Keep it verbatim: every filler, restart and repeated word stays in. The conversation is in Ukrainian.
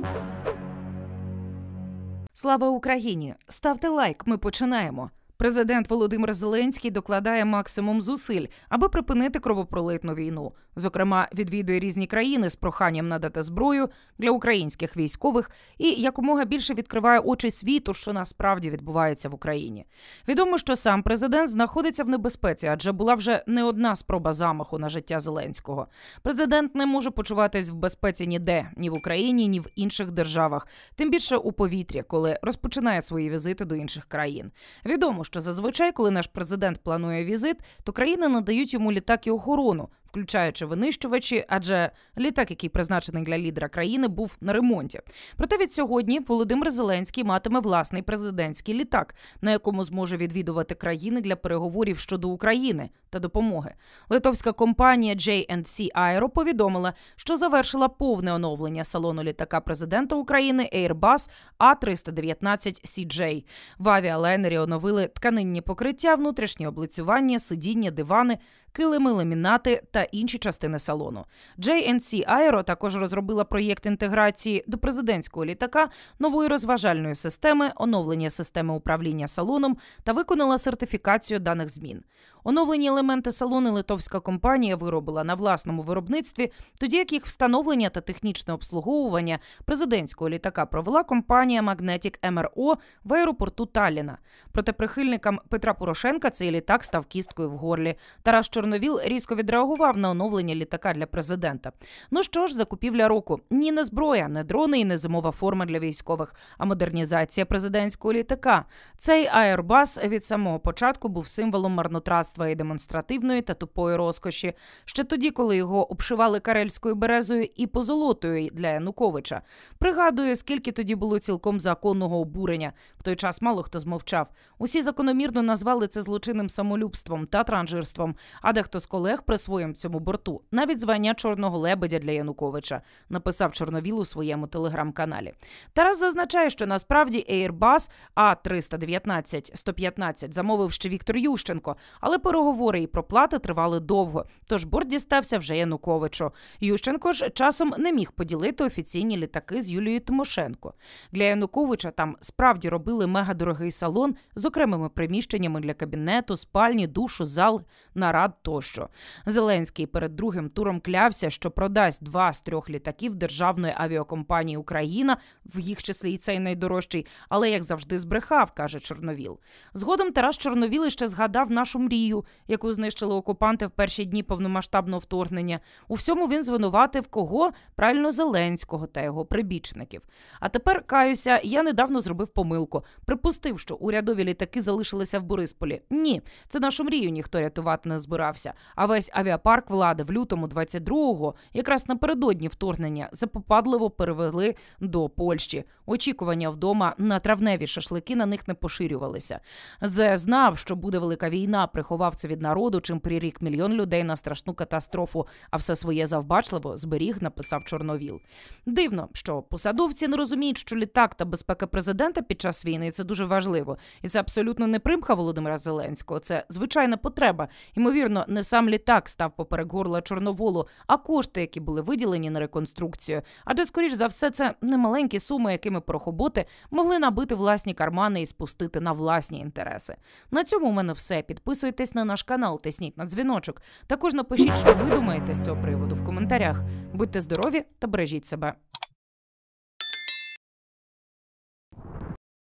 Слава Україні! Ставте лайк, ми починаємо. Президент Володимир Зеленський докладає максимум зусиль, аби припинити кровопролитну війну. Зокрема, відвідує різні країни з проханням надати зброю для українських військових і якомога більше відкриває очі світу, що насправді відбувається в Україні. Відомо, що сам президент знаходиться в небезпеці, адже була вже не одна спроба замаху на життя Зеленського. Президент не може почуватись в безпеці ніде, ні в Україні, ні в інших державах, тим більше у повітрі, коли розпочинає свої візити до інших країн. Відомо, що зазвичай, коли наш президент планує візит, то країни надають йому літак і охорону, включаючи винищувачі, адже літак, який призначений для лідера країни, був на ремонті. Проте від сьогодні Володимир Зеленський матиме власний президентський літак, на якому зможе відвідувати країни для переговорів щодо України та допомоги. Литовська компанія джей енд сі Aero повідомила, що завершила повне оновлення салону літака президента України Airbus а триста дев'ятнадцять сі джей. В авіалайнері оновили тканинні покриття, внутрішнє облицювання, сидіння, дивани, килими, ламінати та інші частини салону. джей енд сі Aero також розробила проєкт інтеграції до президентського літака нової розважальної системи, оновлення системи управління салоном та виконала сертифікацію даних змін. Оновлені елементи салону литовська компанія виробила на власному виробництві, тоді як їх встановлення та технічне обслуговування президентського літака провела компанія Magnetic ем ар о в аеропорту Талліна. Проте прихильникам Петра Порошенка цей літак став кісткою в горлі. Тарас Чорновіл різко відреагував на оновлення літака для президента. Ну що ж, закупівля року. Ні, не зброя, не дрони і не зимова форма для військових, а модернізація президентського літака. Цей Airbus від самого початку був символом марнотратства і демонстративної та тупої розкоші. Ще тоді, коли його обшивали карельською березою і позолотою для Януковича. Пригадую, скільки тоді було цілком законного обурення. В той час мало хто змовчав. Усі закономірно назвали це злочинним самолюбством та транжирством, а дехто з колег присвоїв цьому борту навіть звання чорного лебедя для Януковича, написав Чорновіл у своєму телеграм-каналі. Тарас зазначає, що насправді Airbus а триста дев'ятнадцять сто п'ятнадцять замовив ще Віктор Ющенко, але переговори і проплати тривали довго, тож борт дістався вже Януковичу. Ющенко ж часом не міг поділити офіційні літаки з Юлією Тимошенко. Для Януковича там справді робили мегадорогий салон з окремими приміщеннями для кабінету, спальні, душу, зал, нарад тощо. Зеленський перед другим туром клявся, що продасть два з трьох літаків державної авіакомпанії «Україна», в їх числі і цей найдорожчий, але, як завжди, збрехав, каже Чорновіл. Згодом Тарас Чорновіл ще згадав нашу мрію, яку знищили окупанти в перші дні повномасштабного вторгнення. У всьому він звинуватив кого? Правильно, Зеленського та його прибічників. А тепер, каюся, я недавно зробив помилку. Припустив, що урядові літаки залишилися в Борисполі. Ні, це нашу мрію ніхто рятувати не збирався. А весь авіапарк влади в лютому двадцять другого, якраз напередодні вторгнення, запопадливо перевели до Польщі. Очікування вдома на травневі шашлики на них не поширювалися. Зе знав, що буде велика війна, приховав це від народу, чим прирік мільйон людей на страшну катастрофу, а все своє завбачливо зберіг, написав Чорновіл. Дивно, що посадовці не розуміють, що літак та безпека президента під час війни – це дуже важливо. І це абсолютно не примха Володимира Зеленського, це звичайна потреба. Ймовірно, не сам літак став поперек горла Чорноволу, а кошти, які були виділені на реконструкцію. Адже, скоріш за все, це немаленькі суми, якими порохоботи могли набити власні кармани і спустити на власні інтереси. На цьому у мене все. Підписуйтесь на наш канал, тисніть на дзвіночок. Також напишіть, що ви думаєте з цього приводу в коментарях. Будьте здорові та бережіть себе.